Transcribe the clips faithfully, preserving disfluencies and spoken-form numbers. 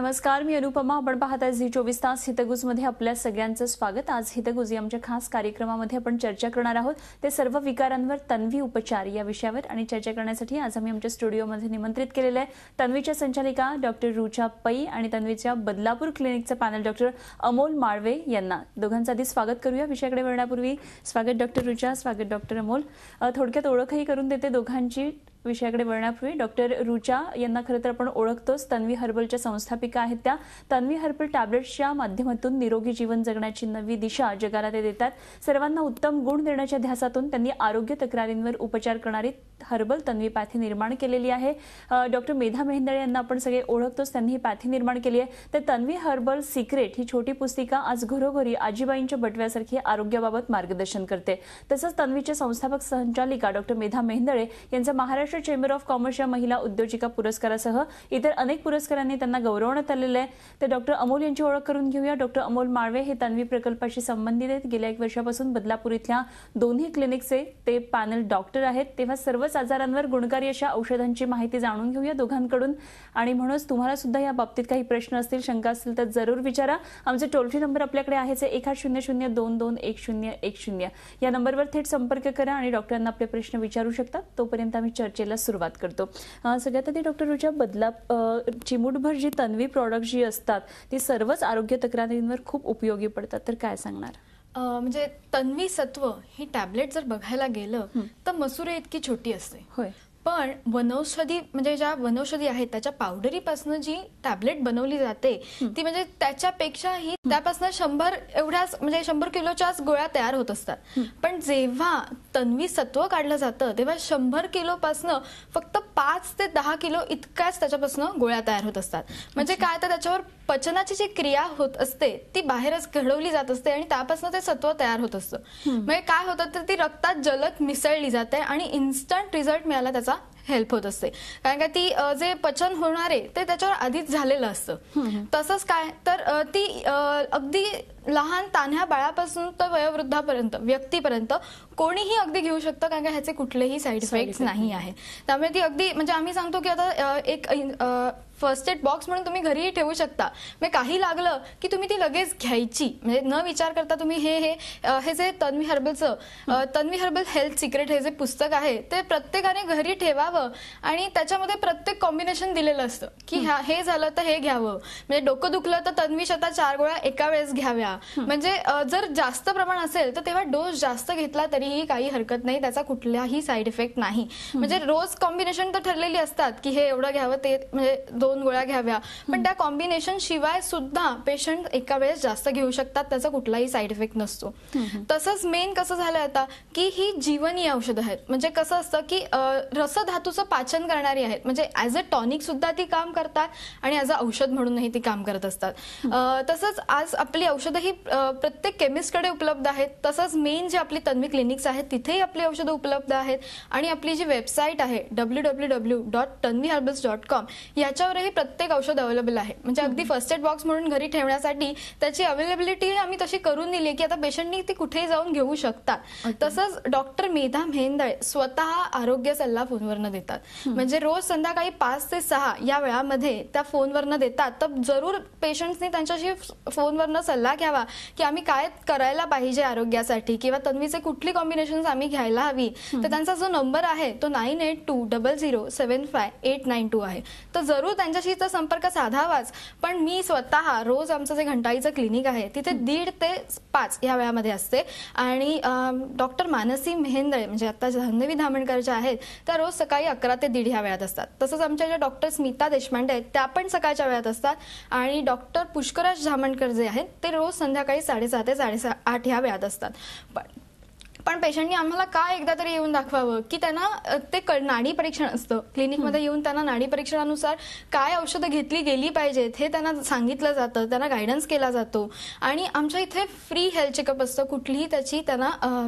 नमस्कार, मी अनुपमा. आपण पाहत आहे झी चोवीस तास हितगुज मध्ये आपल्या सगळ्यांचं स्वागत. आज हितगुज या आमच्या खास कार्यक्रमामध्ये आपण चर्चा करणार आहोत ते सर्व विकारांवर तन्वी उपचार या विषयावर. आणि चर्चा करण्यासाठी आज आम्ही आमच्या स्टुडिओमध्ये निमंत्रित केलेले आहे तन्वीच्या संचालिका डॉक्टर रुचा पै आणि तन्वीच्या बदलापूर क्लिनिकचे पॅनल डॉक्टर अमोल माळवे यांना. दोघांचं आधी स्वागत करूया. विषयाकडे वळण्यापूर्वी स्वागत डॉक्टर रुचा, स्वागत डॉक्टर अमोल. थोडक्यात ओळखही करून देते दोघांची. विषयाकडे वळण्यापूर्वी डॉक्टर रुचा यांना खरं तर आपण ओळखतोच. तन्वी हर्बलच्या संस्थापिका आहेत त्या. तन्वी हर्बल टॅब्लेट्सच्या माध्यमातून निरोगी जीवन जगण्याची नवी दिशा जगाला ते देतात. सर्वांना उत्तम गुण देण्याच्या ध्यासातून त्यांनी आरोग्य तक्रारींवर उपचार करणारी हर्बल तन्वी पॅथी निर्माण केलेली आहे. डॉक्टर मेधा मेहेंदळे यांना आपण सगळे ओळखतोच. त्यांनी ही पॅथी निर्माण केली आहे. तर तन्वी हर्बल सिक्रेट ही छोटी पुस्तिका आज घरोघरी आजीबाईंच्या बटव्यासारखी आरोग्याबाबत मार्गदर्शन करते. तसंच तन्वीचे संस्थापक संचालिका डॉक्टर मेधा मेहेंदळे यांचा महाराष्ट्र चेंबर ऑफ कॉमर्सच्या महिला उद्योजिका पुरस्कारासह इतर अनेक पुरस्कारांनी त्यांना गौरवण्यात आलेले आहे. तर डॉक्टर अमोल यांची ओळख करून घेऊया. डॉक्टर अमोल माळवे हे तन्वी प्रकल्पाशी संबंधित आहेत. गेल्या एक वर्षापासून बदलापूर इथल्या दोन्ही क्लिनिकचे ते पॅनल डॉक्टर आहेत. तेव्हा सर्वच आजारांवर गुणकारी अशा औषधांची माहिती जाणून घेऊया दोघांकडून. आणि म्हणूनच तुम्हाला सुद्धा या बाबतीत काही प्रश्न असतील, शंका असतील तर जरूर विचारा. आमचे टोल फ्री नंबर आपल्याकडे आहेच, एक आठ शून्य शून्य दोन दोन एक शून्य एक शून्य. या नंबरवर थेट संपर्क करा आणि डॉक्टरांना आपले प्रश्न विचारू शकता. तोपर्यंत आम्ही चर्चेला सुरुवात करतो. सगळ्यात आधी डॉक्टर रुचा, बदला चिमूटभर जी तन्वी प्रॉडक्ट जी असतात ती सर्वच आरोग्य तक्रारींवर खूप उपयोगी पडतात, तर काय सांगणार? म्हणजे तन्वी सत्व ही टॅबलेट जर बघायला गेलं तर मसुरे इतकी छोटी असते. होय, पण वनौषधी म्हणजे ज्या वनौषधी आहेत त्याच्या पावडरीपासून जी टॅबलेट बनवली जाते ती म्हणजे त्याच्यापेक्षाही त्यापासून शंभर एवढ्याच म्हणजे शंभर किलोच्याच गोळ्या तयार होत असतात. पण जेव्हा तन्वी सत्व काढलं जातं तेव्हा शंभर किलो पासून फक्त पाच ते दहा किलो इतक्याच त्याच्यापासून गोळ्या तयार होत असतात. म्हणजे काय तर त्याच्यावर पचनाची जी क्रिया होत असते ती बाहेरच घडवली जात असते आणि त्यापासून ते सत्व तयार होत असतं. म्हणजे काय होतं तर ती रक्तात जलद मिसळली जाते आणि इन्स्टंट रिझल्ट मिळाला त्याचा हेल्प होत असते. कारण का ती जे पचन होणार आहे ते त्याच्यावर आधीच झालेलं असतं. तसंच काय तर ती अगदी लहान तान्ह्या बाळापासून तर वयोवृद्धापर्यंत व्यक्तीपर्यंत कोणीही अगदी घेऊ शकतं. कारण का ह्याचे कुठलेही साईड इफेक्ट्स नाही आहे. त्यामुळे ती अगदी म्हणजे आम्ही सांगतो की आता एक फर्स्ट एड बॉक्स म्हणून तुम्ही घरीही ठेवू शकता. म्हणजे काही लागलं की तुम्ही ती लगेच घ्यायची, म्हणजे न विचार करता तुम्ही हे हे हे जे तन्वी हर्बलचं तन्वी हर्बल हेल्थ सिक्रेट हे जे पुस्तक आहे ते प्रत्येकाने घरी ठेवावं. आणि त्याच्यामध्ये प्रत्येक कॉम्बिनेशन दिलेलं असतं की हे झालं तर हे घ्यावं. म्हणजे डोकं दुखलं तर तन्वी शता चार गोळ्या एका वेळेस घ्याव्या. म्हणजे जर जास्त प्रमाण असेल तर तेव्हा डोस जास्त घेतला तरीही काही हरकत नाही, त्याचा कुठलाही साईड इफेक्ट नाही. म्हणजे रोज कॉम्बिनेशन तर ठरलेली असतात की हे एवढं घ्यावं ते म्हणजे दोन गोळ्या घ्याव्या, पण त्या कॉम्बिनेशन शिवाय सुद्धा पेशंट एका वेळेस जास्त घेऊ शकतात, त्याचा कुठलाही साईड इफेक्ट नसतो. तसंच मेन कसं झालं आता की ही जीवनीय औषधं आहेत. म्हणजे कसं असतं की रसधातूचं पाचन करणारी आहेत. म्हणजे ऍज अ टॉनिक सुद्धा ती काम करतात आणि ऍज अ औषध म्हणूनही ती काम करत असतात. तसंच आज आपली औषधं ही प्रत्येक केमिस्टकडे उपलब्ध आहेत. तसंच मेन जे आपली तन्वी क्लिनिक्स आहेत तिथेही आपली औषधं उपलब्ध आहेत. आणि आपली जी वेबसाईट आहे W W W dot Tanvi herbals dot com याच्यावरही प्रत्येक औषध अवेलेबल आहे. म्हणजे अगदी फर्स्ट एड बॉक्स म्हणून घरी ठेवण्यासाठी त्याची अवेलेबिलिटी आम्ही तशी करून दिली आहे की आता पेशंटनी ती कुठेही जाऊन घेऊ शकतात. तसंच डॉक्टर मेधा मेहेंदळे स्वतः आरोग्य सल्ला फोनवरनं देतात. म्हणजे रोज संध्याकाळी पाच ते सहा या वेळामध्ये त्या फोनवरनं देतात. तर जरूर पेशंट्सनी त्यांच्याशी फोनवरनं सल्ला घ्यावा की आम्ही काय करायला पाहिजे आरोग्यासाठी किंवा तन्वीचे कुठली कॉम्बिनेशन आम्ही घ्यायला हवी. तर त्यांचा जो नंबर आहे तो nine eight two double zero seven five eight nine two आहे. तर जरूर त्यांच्याशी संपर्क साधावाच. पण मी स्वतः रोज आमचं जे घंटाळीचं क्लिनिक आहे तिथे दीड ते पाच या वेळामध्ये असते. आणि डॉक्टर मानसी मेहेंदळे म्हणजे आता जान्हवी धामणकर ज्या आहेत त्या रोज सकाळी अकरा ते दीड ह्या वेळात असतात. तसंच आमच्या ज्या डॉक्टर स्मिता देशपांडे आहेत त्या पण सकाळच्या वेळात असतात. आणि डॉक्टर पुष्कराज धामणकर जे आहेत ते रोज संध्याकाळी साडेसहा ते साडेसहा आठ ह्या वेळात असतात. पण पण पेशंटनी आम्हाला काय एकदा तरी येऊन दाखवावं की त्यांना ते नाडी परीक्षण असतं क्लिनिकमध्ये येऊन त्यांना नाडी परीक्षणानुसार काय औषधं घेतली गेली पाहिजेत हे त्यांना सांगितलं जातं, त्यांना गायडन्स केला जातो. आणि आमच्या इथे फ्री हेल्थ चेकअप असतं. कुठलीही त्याची त्यांना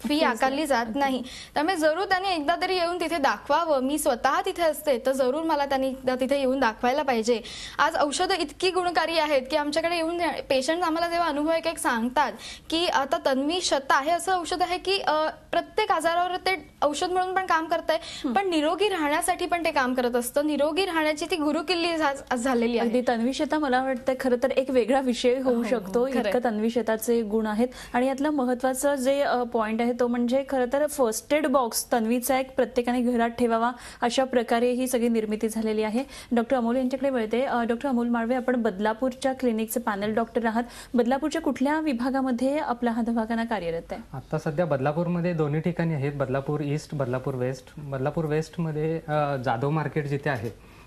फी आकारली जात नाही. त्यामुळे जरूर त्यांनी एकदा तरी येऊन तिथे दाखवावं. मी स्वतः तिथे असते तर जरूर मला त्यांनी एकदा तिथे येऊन दाखवायला पाहिजे. आज औषधं इतकी गुणकारी आहेत की आमच्याकडे येऊन पेशंट आम्हाला जेव्हा अनुभव एक एक सांगतात की आता तन्वी शता हे असं औषध आहे की प्रत्येक आजारावर ते औषध म्हणून पण काम करत आहे, पण निरोगी राहण्यासाठी पण ते काम करत असतं. निरोगी राहण्याची ती गुरुकिल्ली झालेली आहे. अगदी तन्वी शता मला वाटतं खरं तर एक वेगळा विषय होऊ शकतो. इतकं तन्वी शताचे गुण आहेत. आणि यातलं महत्वाचं जे पॉइंट आहे तो म्हणजे खरं तर फर्स्ट एड बॉक्स तन्वीचा एक प्रत्येकाने घरात ठेवावा, अशा प्रकारे ही सगळी निर्मिती झालेली आहे. डॉक्टर अमोल यांच्याकडे वळते. डॉक्टर अमोल माळवे, आपण बदलापूरच्या क्लिनिकचे पॅनल डॉक्टर आहात. बदलापूरच्या कुठल्या विभागामध्ये आपला हा दवाखाना कार्यरत आहे? आता सध्या बदलापूरमध्ये दोन्ही ठिकाणी आहेत, बदलापूर ईस्ट, बदलापूर वेस्ट. बदलापूर वेस्टमध्ये जाधव मार्केट जिथे आहे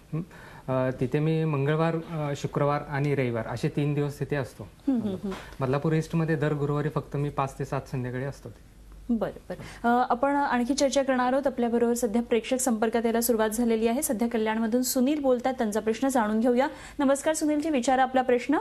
तिथे मी मंगळवार, शुक्रवार आणि रविवार असे तीन दिवस तिथे असतो. बदलापूर ईस्टमध्ये दर गुरुवारी फक्त मी पाच ते सात संध्याकाळी असतो. बरं बरं आपण आणखी चर्चा करणार आहोत. आपल्याबरोबर सध्या प्रेक्षक संपर्कात यायला सुरुवात झालेली आहे. सध्या कल्याणमधून सुनील बोलतात, त्यांचा प्रश्न जाणून घेऊया. नमस्कार सुनीलजी, विचारा आपला प्रश्न.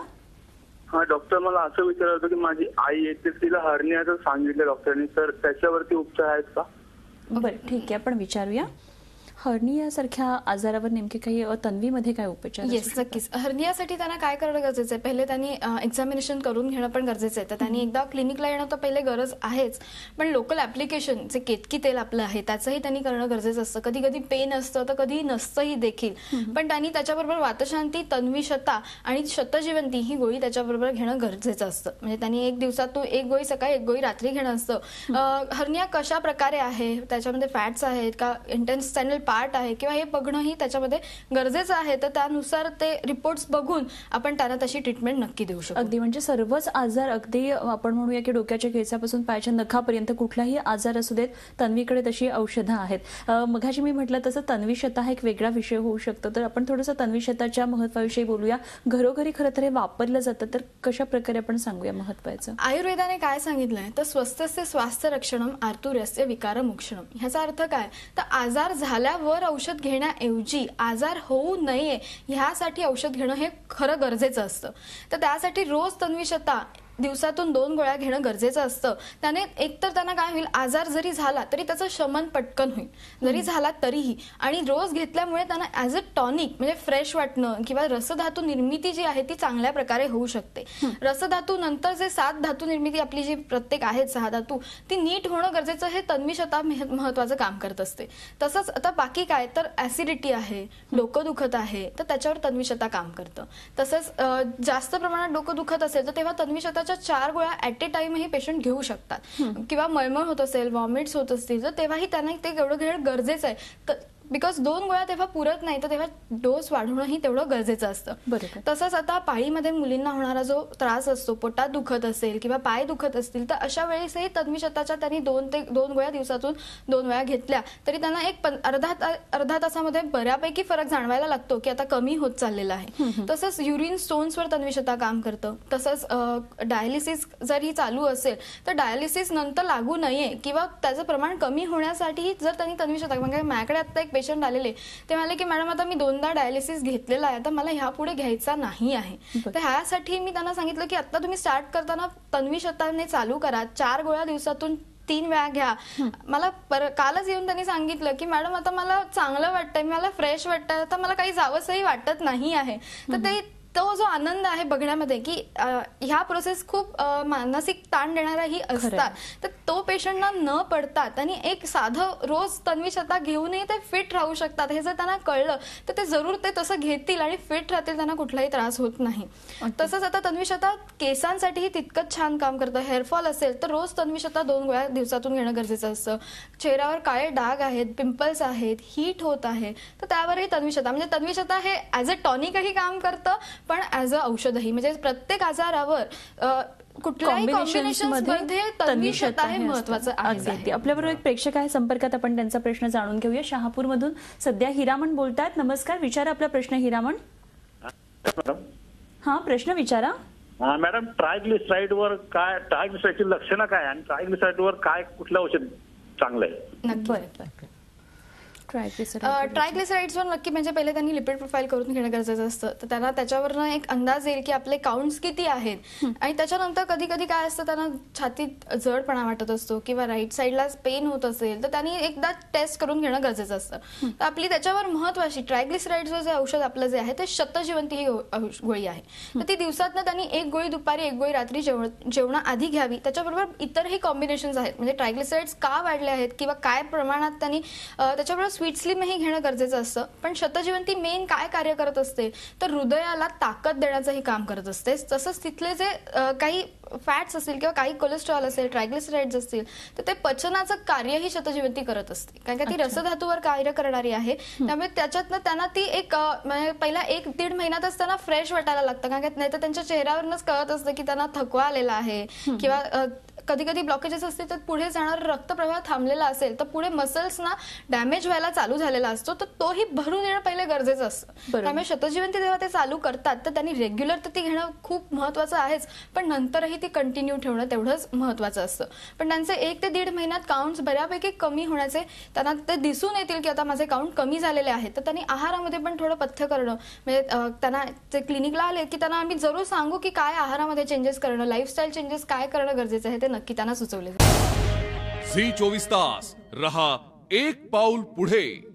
हा डॉक्टर, मला असं विचारायचं होतं की माझी आई येते, तिला हर्नियाचं सांगितलं डॉक्टरनी, तर त्याच्यावरती उपचार आहेत का? बरं ठीक आहे, आपण विचारूया. हर्निया सारख्या आजारावर नेमके काही तन्वीमध्ये काय उपचार? येस, नक्कीच. हर्नियासाठी त्यांना काय करणं गरजेचं आहे? पहिले त्यांनी एक्झामिनेशन करून घेणं पण गरजेचं आहे. तर त्यांनी एकदा क्लिनिकला येणं तर पहिले गरज आहेच, पण लोकल ऍप्लिकेशन जे केतकी तेल आपलं आहे त्याचंही त्यांनी करणं गरजेचं असतं. कधी कधी पेन असतं तर कधी नसतंही देखील, पण त्यांनी त्याच्याबरोबर वातशांती, तन्वी शता आणि शतजीवंती ही गोळी त्याच्याबरोबर घेणं गरजेचं असतं. म्हणजे त्यांनी एक दिवसात एक गोळी सकाळी, एक गोळी रात्री घेणं असतं. हर्निया कशा प्रकारे आहे, त्याच्यामध्ये फॅट्स आहेत का, इंटेस्टायनल पार्ट आहे किंवा हे बघणंही त्याच्यामध्ये गरजेचं आहे. तर त्यानुसार ते रिपोर्ट्स बघून आपण त्यांना तशी ट्रीटमेंट नक्की देऊ शकतो. अगदी म्हणजे सर्वच आजार, अगदी आपण म्हणूया की डोक्याच्या केसापासून पायाच्या नखापर्यंत कुठलाही आजार असू देत, तन्वीकडे तशी औषधं आहेत. मगाशी मी म्हटलं तसं तन्वी शता हा एक वेगळा विषय होऊ शकतो. तर आपण थोडंसं तन्वी शताच्या महत्वाविषयी बोलूया. घरोघरी खरं तर हे वापरलं जातं, तर कशा प्रकारे आपण सांगूया महत्वाचं? आयुर्वेदाने काय सांगितलंय तर स्वस्थस्य स्वास्थ्य रक्षणम आर्तुर्यस्य विकारमोक्षणम. ह्याचा अर्थ काय? तर आजार झाल्यावर औषध घेण्याऐवजी आजार होऊ नये ह्यासाठी औषध घेणं हे खरं गरजेचं असतं. तर त्यासाठी रोज तन्वी शता दिवसातून दोन गोळ्या घेणं गरजेचं असतं. त्याने एकतर त्यांना काय होईल, आजार जरी झाला तरी त्याचं शमन पटकन होईल, जरी झाला तरीही. आणि रोज घेतल्यामुळे त्यांना ॲज अ टॉनिक म्हणजे फ्रेश वाटणं किंवा रसधातू निर्मिती जी आहे ती चांगल्या प्रकारे होऊ शकते. रसधातू नंतर जे सात धातू निर्मिती आपली जी प्रत्येक आहेत सहा धातू, ती नीट होणं गरजेचं हे तन्वी शता महत्वाचं काम करत असते. तसंच आता बाकी काय तर ऍसिडिटी आहे, डोकं दुखत आहे, तर त्याच्यावर तन्वी शता काम करतं. तसंच जास्त प्रमाणात डोकं दुखत असेल तर तेव्हा तन्वी शता चार गोळ्या ऍट ए टाइम ही पेशंट घेऊ शकतात. किंवा मळमळ होत असेल, वॉमिट्स होत असतील तर तेव्हाही त्यांना ते एवढं घेणं गरजेचं आहे. बिकॉज दोन गोळ्या तेव्हा पुरत नाही, तर तेव्हा डोस वाढवणंही तेवढं गरजेचं असतं. तसंच आता पाळीमध्ये मुलींना होणारा जो त्रास असतो, पोटात दुखत असेल किंवा पाय दुखत असतील, तर अशा वेळेसही तन्वी शताच्या त्यांनी दोन ते दोन गोळ्या दिवसातून दोन वेळा घेतल्या तरी त्यांना एक अर्धा अर्धा तासामध्ये बऱ्यापैकी फरक जाणवायला लागतो की आता कमी होत चाललेला आहे. तसंच युरिन स्टोन्सवर तन्वी शता काम करतं. तसंच डायलिसिस जर ही चालू असेल तर डायलिसिस नंतर लागू नये किंवा त्याचं प्रमाण कमी होण्यासाठी जर त्यांनी तन्वी शता, म्हणजे माझ्याकडे आता एक पेशंट आलेले, ते म्हणाले की मॅडम आता मी दोनदा डायलिसिस घेतलेला आहे, आता मला ह्यापुढे घ्यायचा नाही आहे. तर ह्यासाठी मी त्यांना सांगितलं की आता तुम्ही स्टार्ट करताना तन्वी शताने चालू करा, चार गोळ्या दिवसातून तीन वेळा घ्या. मला कालच येऊन त्यांनी सांगितलं की मॅडम आता मला चांगलं वाटतंय, मला फ्रेश वाटतंय, आता मला काही जावंसही वाटत नाही आहे. तर ते तो जो आनंद आहे बघण्यामध्ये की ह्या प्रोसेस खूप मानसिक ताण देणाऱ्याही असतात, तर तो पेशंटना न पडता त्यांनी एक साधं रोज तन्वी शता घेऊनही ते फिट राहू शकतात. हे जर त्यांना कळलं तर ते जरूर ते तसं घेतील आणि फिट राहतील, त्यांना कुठलाही त्रास होत नाही. तसंच आता तन्वी शता केसांसाठीही तितकंच छान काम करतं. हेअरफॉल असेल तर रोज तन्वी शता दोन गोळ्या दिवसातून घेणं गरजेचं असतं. चेहऱ्यावर काळे डाग आहेत, पिंपल्स आहेत, हीट होत आहे, तर त्यावरही तन्वी शता, म्हणजे तन्वी शता हे ॲज अ टॉनिकही काम करतं पण ॲज अ औषधही, म्हणजे प्रत्येक आजारावर कुठल्याही कॉम्बिनेशनमध्ये तन्वी शता हे महत्वाचं आहे. आपल्याबरोबर एक प्रेक्षक आहे संपर्कात, आपण त्यांचा प्रश्न जाणून घेऊया. शहापूरमधून सध्या हिरामण बोलतात. नमस्कार, विचारा आपला प्रश्न हिरामण. हा, प्रश्न विचारा. मॅडम, ट्रायग्लिसराईड वर काय, ट्रायग्लिसराईडची लक्षणं काय आणि ट्रायग्लिसराईड वर काय कुठलं औषध चांगलं आहे? ट्रायग्लिसराईड ट्रायग्लिसराईड्सवर नक्की म्हणजे पहिले त्यांनी लिपिड प्रोफाईल करून घेणं गरजेचं असतं. तर त्यांना त्याच्यावरनं एक अंदाज येईल की आपले काउंट्स किती आहेत. आणि त्याच्यानंतर कधी कधी काय असतं, त्यांना छातीत जडपणा वाटत असतो किंवा राईट साईडला पेन होत असेल तर त्यांनी एकदा टेस्ट करून घेणं गरजेचं असतं. तर आपली त्याच्यावर महत्वाची ट्रायग्लिसराईड्सवर जे औषध आपलं जे आहे ते शतजीवंती ही गोळी आहे. तर ती दिवसातनं त्यांनी एक गोळी दुपारी एक गोळी रात्री जेवण जेवणाआधी घ्यावी. त्याच्याबरोबर इतरही कॉम्बिनेशन्स आहेत, म्हणजे ट्रायग्लिसराईड्स का वाढले आहेत किंवा काय प्रमाणात त्यांनी त्याच्याबरोबर स्वीट स्लिमही घेणं गरजेचं असतं. पण शतजीवंती मेन काय कार्य करत असते तर हृदयाला ताकद देण्याचंही काम करत असते. तसंच तिथले जे काही फॅट्स असतील किंवा काही कोलेस्ट्रॉल असेल, ट्रायग्लिसराईड्स असतील तर ते पचनाचं कार्यही शतजीवंती करत असते, कारण का ती रसधातूवर कार्य करणारी आहे. त्यामुळे त्याच्यातनं त्यांना ती एक म्हणजे पहिला एक दीड महिन्यातच त्यांना फ्रेश वाटायला लागतं, कारण नाही तर त्यांच्या चेहऱ्यावरूनच कळत असतं की त्यांना थकवा आलेला आहे किंवा कधी कधी ब्लॉकेजेस असते तर पुढे जाणारा रक्तप्रवाह थांबलेला असेल तर पुढे मसल्सना डॅमेज व्हायला चालू झालेला असतो, तर तोही भरून येणं पहिले गरजेचं असतं. त्यामुळे शतजीवंती जेव्हा ते चालू करतात तर त्यांनी रेग्युलर तर ती घेणं खूप महत्वाचं आहेच, पण नंतरही ती कंटिन्यू ठेवणं तेवढंच महत्वाचं असतं. पण त्यांचे एक ते दीड महिन्यात काउंट्स बऱ्यापैकी कमी होण्याचे त्यांना ते दिसून येतील की आता माझे काउंट कमी झालेले आहेत, तर त्यांनी आहारामध्ये पण थोडं पथ्य करणं, म्हणजे त्यांना ते क्लिनिकला आले की त्यांना आम्ही जरूर सांगू की काय आहारामध्ये चेंजेस करणं, लाईफस्टाईल चेंजेस काय करणं गरजेचं आहे ते नक्की त्यांना सुचवले जाते. झी चोवीस तास रहा एक पाऊल पुढे.